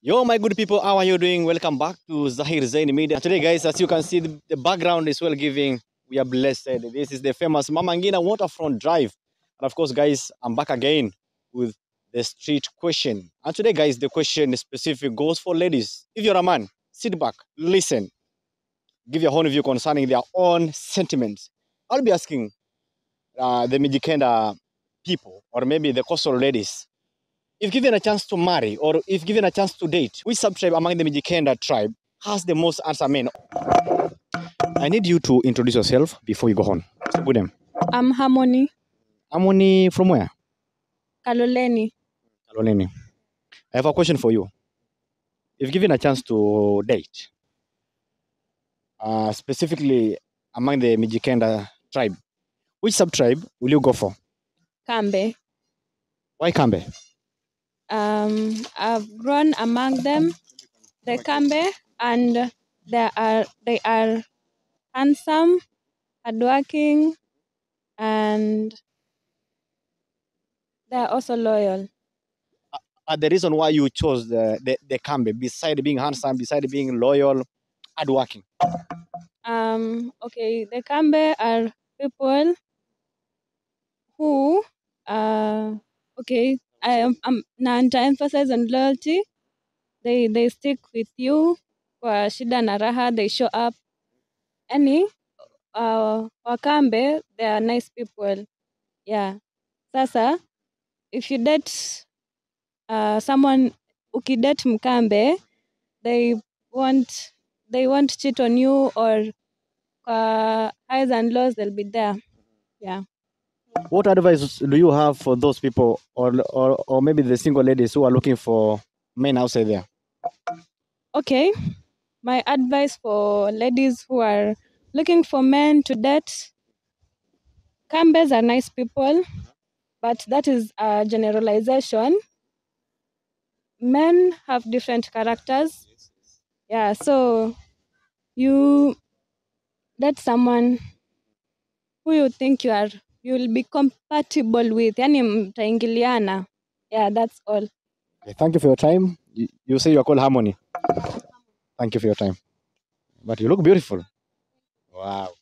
Yo, my good people, how are you doing? Welcome back to Zahir Zain Media. Today, guys, as you can see, the background is well giving. We are blessed. This is the famous Mama Ngina Waterfront Drive. And of course, guys, I'm back again with the street question. And today, guys, the question specific goes for ladies. If you're a man, sit back, listen, give your own view concerning their own sentiments. I'll be asking the Mijikenda people, or maybe the coastal ladies, if given a chance to marry or if given a chance to date, which sub-tribe among the Mijikenda tribe has the most answer men? I need you to introduce yourself before you go on. Good name. I'm Harmony Harmony from where? Kaloleni. Kaloleni. I have a question for you. If given a chance to date, specifically among the Mijikenda tribe, which sub-tribe will you go for? Kambe. Why Kambe? I've grown among them, the Kambe, and they are handsome, hardworking, and they are also loyal. The reason why you chose the Kambe, beside being handsome, beside being loyal, hardworking? Okay, the Kambe are people who okay, I'm now to emphasize on loyalty. They stick with you kwa shida na raha, they show up. Any Wakambe, they are nice people. Yeah. Sasa, if you date someone, ukidate Mkambe, they won't cheat on you, or highs and lows, they'll be there. Yeah. What advice do you have for those people, or maybe the single ladies who are looking for men outside there? Okay. My advice for ladies who are looking for men to date, Kambes are nice people, but that is a generalization. Men have different characters. Yeah, so you date someone who you think you'll be compatible with, yani mtaingiliana. Yeah, that's all. Okay, thank you for your time. You say you're called Harmony. Thank you for your time. But you look beautiful. Wow.